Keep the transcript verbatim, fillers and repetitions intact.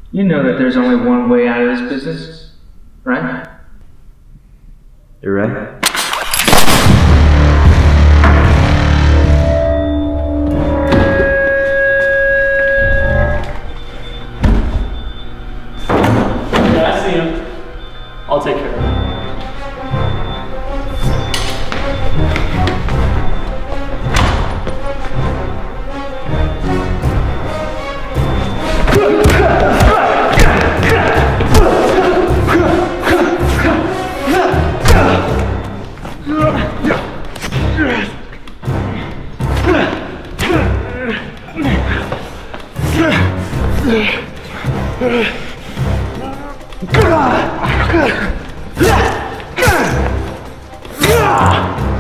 You know that there's only one way out of this business, right? You're right. Yeah, I see him. I'll take care of him. Ah!